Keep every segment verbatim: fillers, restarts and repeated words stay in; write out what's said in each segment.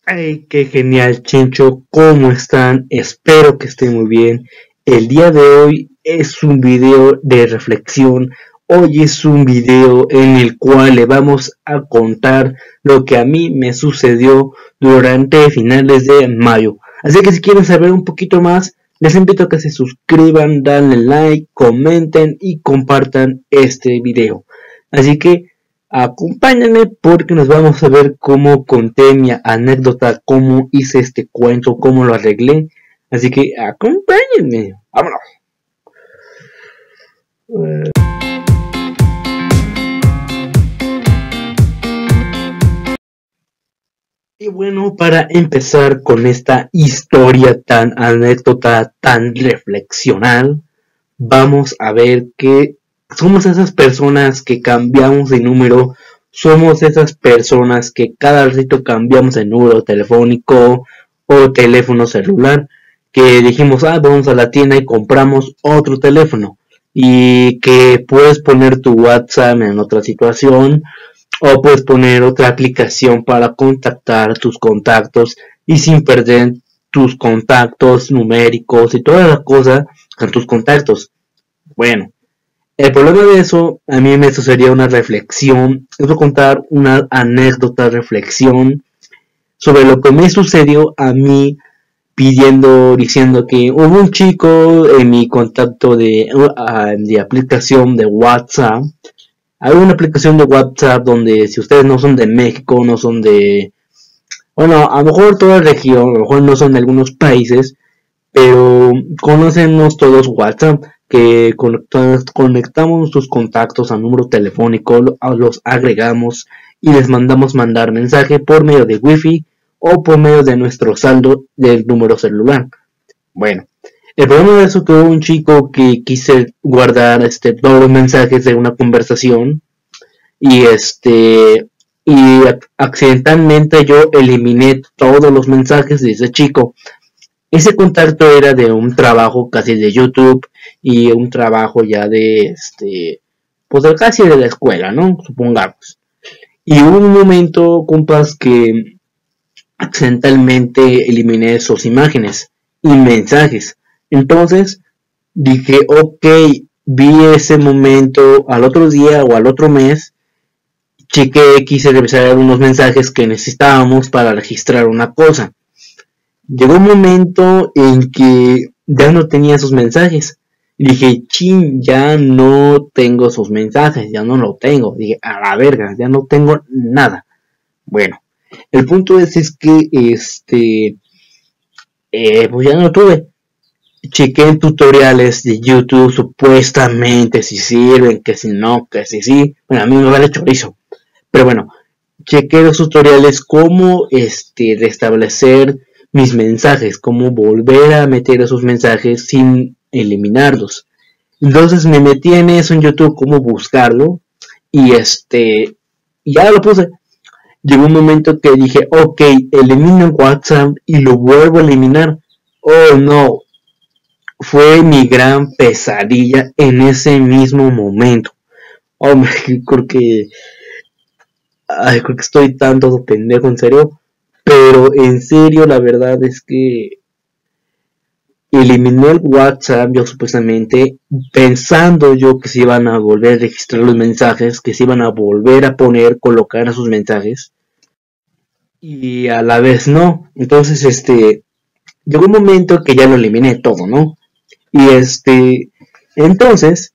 Ay, qué genial, Chincho. ¿Cómo están? Espero que estén muy bien. El día de hoy es un video de reflexión. Hoy es un video en el cual le vamos a contar lo que a mí me sucedió durante finales de mayo. Así que si quieren saber un poquito más, les invito a que se suscriban, denle like, comenten y compartan este video. Así que acompáñenme porque nos vamos a ver cómo conté mi anécdota, cómo hice este cuento, cómo lo arreglé. Así que acompáñenme. Vámonos. Y bueno, para empezar con esta historia tan anécdota, tan reflexional, vamos a ver que somos esas personas que cambiamos de número, somos esas personas que cada ratito cambiamos de número telefónico o teléfono celular, que dijimos, ah, vamos a la tienda y compramos otro teléfono, y que puedes poner tu WhatsApp en otra situación, o puedes poner otra aplicación para contactar tus contactos, y sin perder tus contactos numéricos y toda la cosa con tus contactos. Bueno, el problema de eso, a mí me sucedió una reflexión, les voy a contar una anécdota, reflexión sobre lo que me sucedió a mí pidiendo, diciendo que hubo un chico en mi contacto de, uh, de aplicación de WhatsApp. Hay una aplicación de WhatsApp donde si ustedes no son de México, no son de, bueno, a lo mejor toda la región, a lo mejor no son de algunos países, pero conocemos todos WhatsApp, que conectamos nuestros contactos a número telefónico, los agregamos y les mandamos mandar mensaje por medio de Wi-Fi o por medio de nuestro saldo del número celular. Bueno, el problema de eso que hubo un chico que quise guardar este, todos los mensajes de una conversación y este y accidentalmente yo eliminé todos los mensajes de ese chico. Ese contacto era de un trabajo casi de YouTube y un trabajo ya de este pues casi de la escuela, ¿no? Supongamos. Y hubo un momento, compas, que accidentalmente eliminé sus imágenes y mensajes. Entonces dije, ok, vi ese momento al otro día o al otro mes, chequé, quise revisar algunos mensajes que necesitábamos para registrar una cosa. Llegó un momento en que ya no tenía esos mensajes. Dije, chin, ya no tengo esos mensajes, ya no lo tengo. Dije, a la verga, ya no tengo nada. Bueno, el punto es, es que, este, eh, pues ya no lo tuve. Chequé en tutoriales de YouTube, supuestamente si sirven, que si no, que si sí. Bueno, a mí me vale chorizo. Pero bueno, chequé los tutoriales cómo, este, restablecer mis mensajes, cómo volver a meter esos mensajes sin eliminarlos. Entonces me metí en eso en YouTube, cómo buscarlo, y este, ya lo puse. Llegó un momento que dije, ok, elimino WhatsApp y lo vuelvo a eliminar. Oh no, fue mi gran pesadilla en ese mismo momento. Hombre, oh, creo que, ay, creo que estoy tan todo pendejo, en serio. Pero en serio, la verdad es que eliminé el WhatsApp, yo supuestamente, pensando yo que se iban a volver a registrar los mensajes, que se iban a volver a poner, colocar a sus mensajes, y a la vez no. Entonces, este, llegó un momento que ya lo eliminé todo, ¿no? Y este, entonces,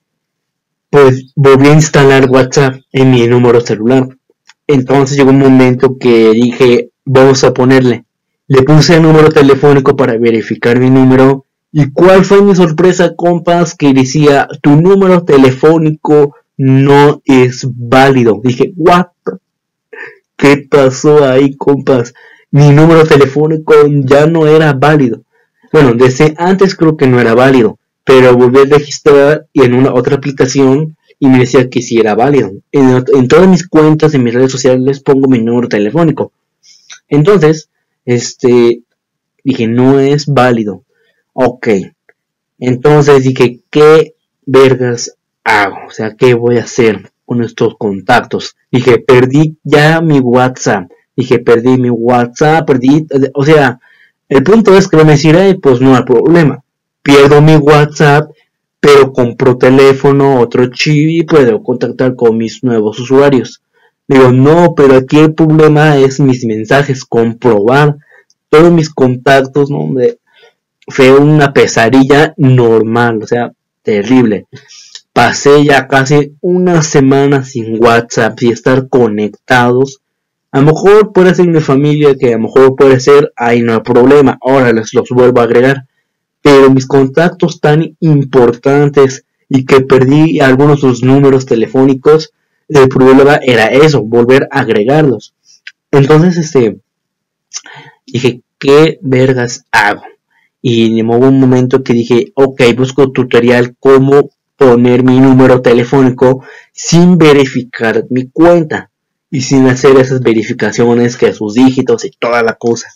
pues volví a instalar WhatsApp en mi número celular. Entonces llegó un momento que dije, vamos a ponerle. Le puse el número telefónico para verificar mi número. ¿Y cuál fue mi sorpresa, compas? Que decía, tu número telefónico no es válido. Dije, what? ¿Qué pasó ahí, compas? Mi número telefónico ya no era válido. Bueno, desde antes creo que no era válido, pero volví a registrar y en una otra aplicación y me decía que sí era válido. En, en todas mis cuentas, en mis redes sociales, pongo mi número telefónico. Entonces, este, dije, no es válido. Ok. Entonces dije, ¿qué vergas hago? O sea, ¿qué voy a hacer con estos contactos? Dije, perdí ya mi WhatsApp, Dije, perdí mi WhatsApp, perdí, o sea, el punto es que me decía, pues no hay problema, pierdo mi WhatsApp, pero compro teléfono, otro chip y puedo contactar con mis nuevos usuarios. Digo, no, pero aquí el problema es mis mensajes, comprobar todos mis contactos, no, hombre, fue una pesadilla normal, o sea, terrible. Pasé ya casi una semana sin WhatsApp y estar conectados. A lo mejor puede ser mi familia, que a lo mejor puede ser, ahí no hay problema, ahora les los vuelvo a agregar. Pero mis contactos tan importantes y que perdí algunos de sus números telefónicos, el problema era eso, volver a agregarlos. Entonces, este, dije, ¿qué vergas hago? Y hubo un momento que dije, ok, busco tutorial cómo poner mi número telefónico sin verificar mi cuenta y sin hacer esas verificaciones que sus dígitos y toda la cosa.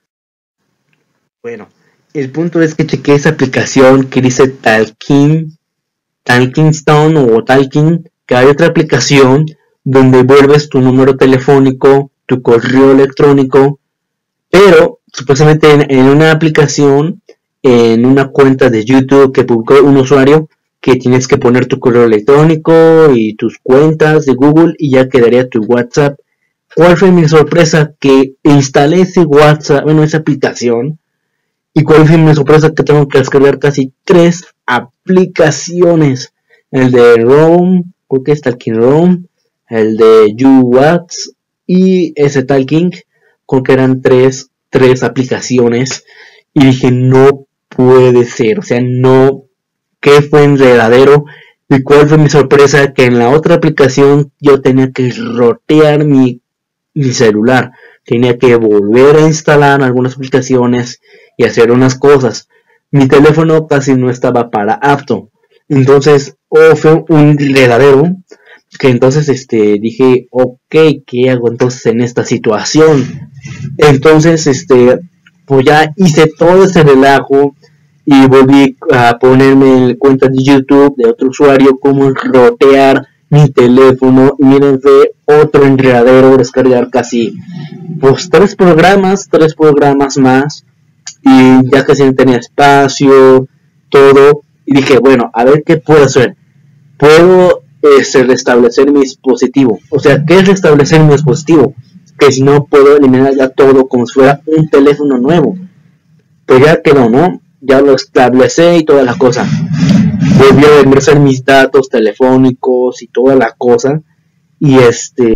Bueno, el punto es que chequé esa aplicación que dice Talking, Talking Stone o Talking, que hay otra aplicación donde vuelves tu número telefónico, tu correo electrónico, pero supuestamente en, en una aplicación, en una cuenta de YouTube que publicó un usuario, que tienes que poner tu correo electrónico y tus cuentas de Google y ya quedaría tu WhatsApp. ¿Cuál fue mi sorpresa? Que instalé ese WhatsApp, bueno, esa aplicación, y cuál fue mi sorpresa que tengo que descargar casi tres aplicaciones. El de Roam, creo que es Talking Roam, el de YouWhats y ese Talking, creo que eran tres, tres aplicaciones. Y dije, no puede ser, o sea, no, ¿qué fue enredadero? Y cuál fue mi sorpresa, que en la otra aplicación yo tenía que rotear mi, mi celular. Tenía que volver a instalar algunas aplicaciones y hacer unas cosas. Mi teléfono casi no estaba para apto. Entonces, oh, fue un enredadero. Que entonces este, dije, ok, ¿qué hago entonces en esta situación? Entonces, este, pues ya hice todo ese relajo y volví a ponerme en cuenta de YouTube de otro usuario cómo rotear mi teléfono. Y miren, fue otro enredadero, descargar casi pues tres programas, tres programas más, y ya casi no tenía espacio, todo, y dije, bueno, a ver qué puedo hacer. Puedo este, restablecer mi dispositivo. O sea, ¿qué es restablecer mi dispositivo? Que si no puedo eliminar ya todo como si fuera un teléfono nuevo. Pero ya quedó, ¿no? Ya lo establecí y toda la cosa. Volví a ingresar mis datos telefónicos y toda la cosa. Y este...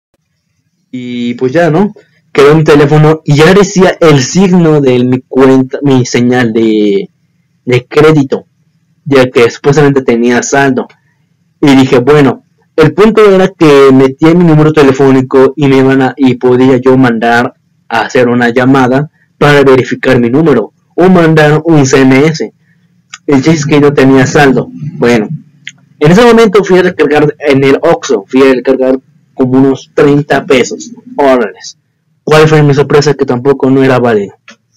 Y pues ya, ¿no? Quedó mi teléfono y ya decía el signo de mi cuenta, mi señal de, de crédito. Ya que supuestamente tenía saldo. Y dije, bueno, el punto era que metía mi número telefónico y me iban a, y podía yo mandar a hacer una llamada para verificar mi número o mandar un C M S. El chiste es que no tenía saldo. Bueno, en ese momento fui a recargar en el Oxxo, fui a recargar como unos treinta pesos, órales. ¿Cuál fue mi sorpresa? Que tampoco no era válido.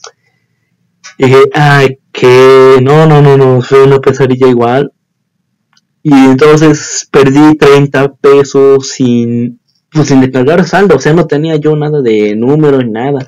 Y dije, ay, que no, no, no, no, fue una pesadilla igual. Y entonces perdí treinta pesos sin, pues, sin descargar saldo, o sea, no tenía yo nada de número ni nada.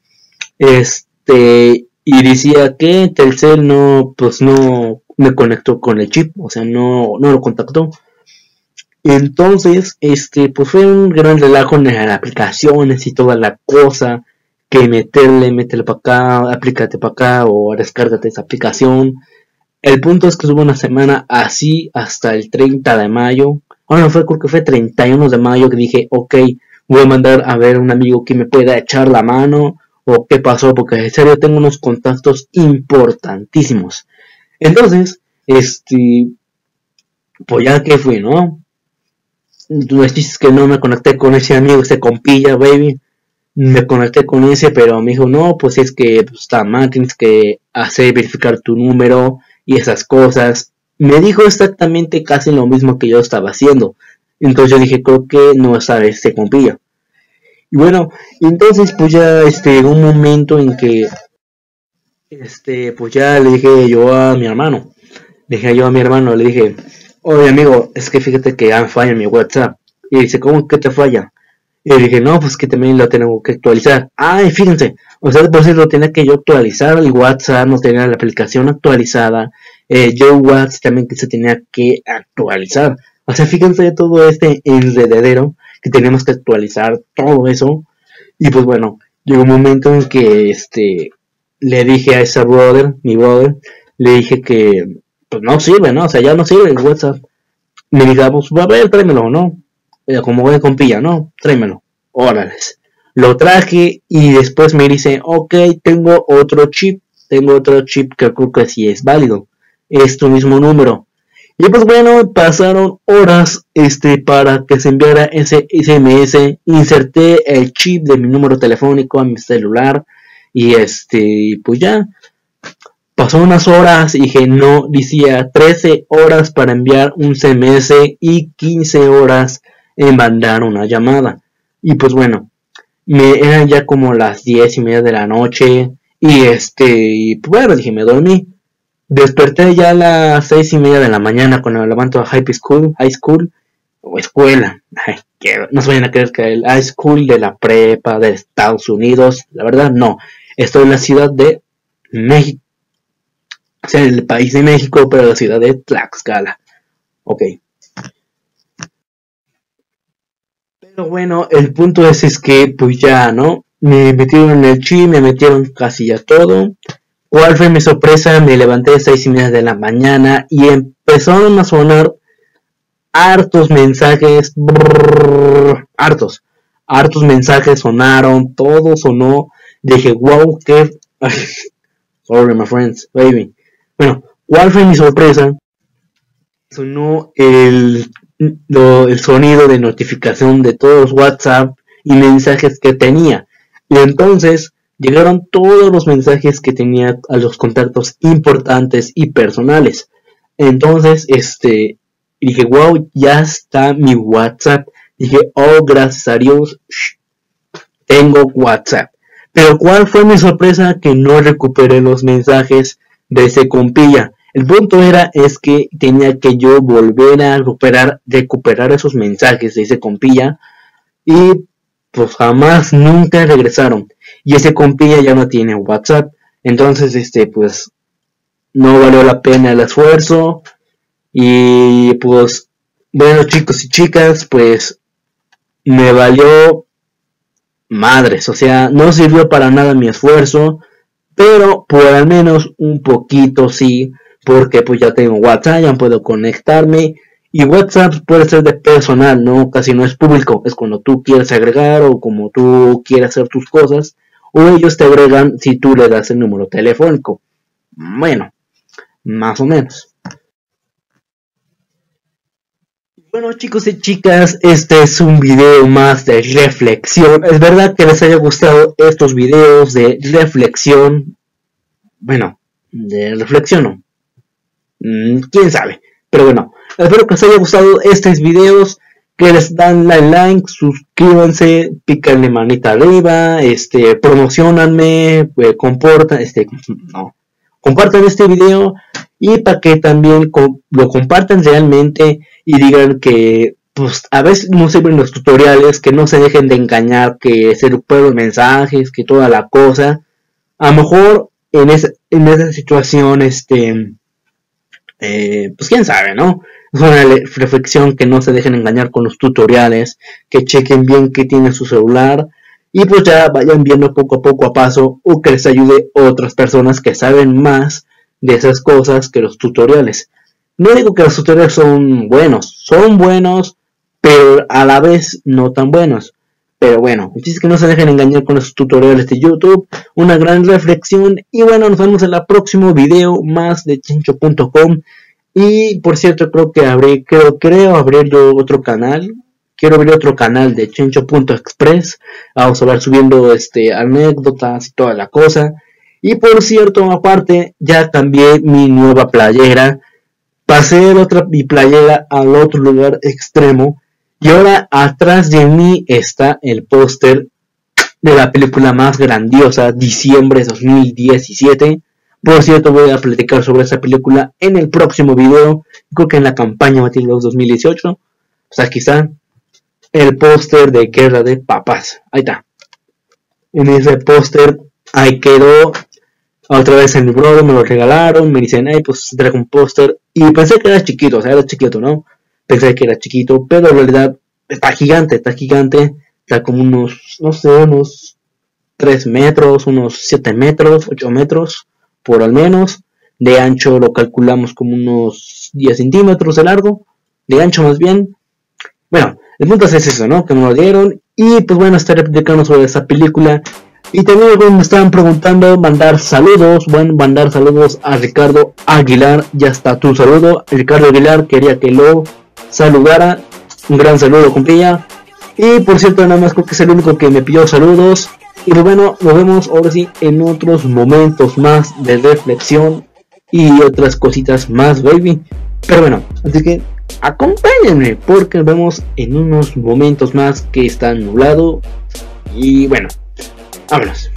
Este, y decía que Telcel no, pues no me conectó con el chip, o sea, no, no lo contactó. Entonces, este, pues fue un gran relajo en las aplicaciones y toda la cosa, que meterle, métele para acá, aplícate para acá, o descárgate esa aplicación. El punto es que estuvo una semana así hasta el treinta de mayo. Bueno, fue, creo que fue treinta y uno de mayo que dije, ok, voy a mandar a ver a un amigo que me pueda echar la mano, o qué pasó, porque en serio tengo unos contactos importantísimos. Entonces, este, pues ya que fui, ¿no? Tú dices que no me conecté con ese amigo, ese compilla, baby. Me conecté con ese, pero me dijo, no, pues es que pues, está mal, tienes que hacer verificar tu número y esas cosas. Me dijo exactamente casi lo mismo que yo estaba haciendo. Entonces yo dije, creo que no sabe este compilla. Y bueno, entonces pues ya este un momento en que este pues ya le dije yo a mi hermano. Le dije yo a mi hermano, le dije, oye amigo, es que fíjate que ya falla mi WhatsApp. Y dice, ¿cómo que te falla? Y dije, no, pues que también lo tengo que actualizar. Ay, fíjense, o sea, por si lo tenía que yo actualizar el WhatsApp, no tenía la aplicación actualizada, eh, yo WhatsApp también que se tenía que actualizar. O sea, fíjense todo este enredadero que tenemos que actualizar todo eso. Y pues bueno, llegó un momento en que este le dije a ese brother, mi brother, le dije que pues no sirve, ¿no? O sea, ya no sirve el WhatsApp. Me dijo, pues va a ver, tráemelo, ¿no? Eh, como voy con pilla, ¿no? Tráemelo. Órales. Lo traje y después me dice, ok, tengo otro chip, tengo otro chip que creo que sí es válido. Es tu mismo número. Y pues bueno, pasaron horas este para que se enviara ese S M S. Inserté el chip de mi número telefónico a mi celular. Y este, pues ya. Pasó unas horas y dije, no, decía trece horas para enviar un S M S y quince horas en mandar una llamada. Y pues bueno, me eran ya como las diez y media de la noche. Y este, y pues bueno, dije, me dormí. Desperté ya a las seis y media de la mañana cuando me levanto a high school, high school o escuela. Ay, que no se vayan a creer que el high school de la prepa de Estados Unidos, la verdad no. Estoy en la ciudad de México, o sea, en el país de México, pero la ciudad de Tlaxcala. Ok. Pero bueno, el punto es, es que pues ya, ¿no? Me metieron en el chip, me metieron casi ya todo. ¿Cuál fue mi sorpresa? Me levanté a seis y media de la mañana y empezaron a sonar hartos mensajes, brrr, hartos, hartos mensajes sonaron, todo sonó. Dije, wow, qué... Sorry, my friends, baby. Bueno, ¿cuál fue mi sorpresa? Sonó el, lo, el sonido de notificación de todos los WhatsApp y mensajes que tenía. Y entonces llegaron todos los mensajes que tenía a los contactos importantes y personales. Entonces, este, dije, wow, ya está mi WhatsApp. Dije, oh, gracias a Dios, tengo WhatsApp. Pero ¿cuál fue mi sorpresa? Que no recuperé los mensajes de ese compilla. El punto era es que tenía que yo volver a recuperar, recuperar esos mensajes de ese compilla y pues jamás, nunca regresaron. Y ese compilla ya no tiene WhatsApp. Entonces, este, pues, no valió la pena el esfuerzo. Y pues, bueno, chicos y chicas, pues, me valió madres. O sea, no sirvió para nada mi esfuerzo. Pero por al menos un poquito sí. Porque pues ya tengo WhatsApp, ya puedo conectarme. Y WhatsApp puede ser de personal, ¿no? Casi no es público. Es cuando tú quieres agregar o como tú quieres hacer tus cosas. O ellos te agregan si tú le das el número telefónico. Bueno, más o menos. Bueno, chicos y chicas, este es un video más de reflexión. Es verdad que les haya gustado estos videos de reflexión. Bueno, de reflexión no. Mm, quién sabe. Pero bueno, espero que les haya gustado estos videos. Que les dan like, like, suscríbanse, pícanle manita arriba, este, promocionanme, eh, comportan, este, no, compartan este video y para que también co lo compartan realmente y digan que, pues, a veces no sirven los tutoriales, que no se dejen de engañar, que se recuperen mensajes, que toda la cosa. A lo mejor en esa, en esa situación, este, eh, pues quién sabe, ¿no? Es una reflexión que no se dejen engañar con los tutoriales, que chequen bien qué tiene su celular y pues ya vayan viendo poco a poco a paso o que les ayude otras personas que saben más de esas cosas que los tutoriales. No digo que los tutoriales son buenos, son buenos, pero a la vez no tan buenos. Pero bueno, es que no se dejen engañar con los tutoriales de YouTube. Una gran reflexión y bueno, nos vemos en el próximo video más de chencho punto com. Y por cierto, creo que abrí, creo, creo abrir yo otro canal. Quiero abrir otro canal de chencho punto express. Vamos a ver subiendo este anécdotas y toda la cosa. Y por cierto, aparte, ya cambié mi nueva playera. Pasé otra mi playera al otro lugar extremo. Y ahora atrás de mí está el póster de la película más grandiosa, diciembre dos mil diecisiete. Por cierto, voy a platicar sobre esa película en el próximo video. Creo que en la campaña Matildos dos mil dieciocho. O sea, quizá. el póster de Guerra de Papas. Ahí está. En ese póster, ahí quedó. Otra vez en mi brother me lo regalaron. Me dicen, ay, pues traje un póster. Y pensé que era chiquito, o sea, era chiquito, ¿no? Pensé que era chiquito, pero en realidad está gigante, está gigante. Está como unos, no sé, unos tres metros, unos siete metros, ocho metros, por al menos. De ancho lo calculamos como unos diez centímetros de largo. De ancho más bien. Bueno, el punto es eso, ¿no? Que me lo dieron. Y pues bueno, estaré platicando sobre esa película. Y también algunos me estaban preguntando, mandar saludos. Bueno, mandar saludos a Ricardo Aguilar. Ya está tu saludo. Ricardo Aguilar quería que lo saludara. Un gran saludo, compilla. Y por cierto, nada más creo que es el único que me pidió saludos. Y pues bueno, nos vemos ahora sí en otros momentos más de reflexión y otras cositas más, baby. Pero bueno, así que acompáñenme porque nos vemos en unos momentos más que está nublado. Y bueno, vámonos.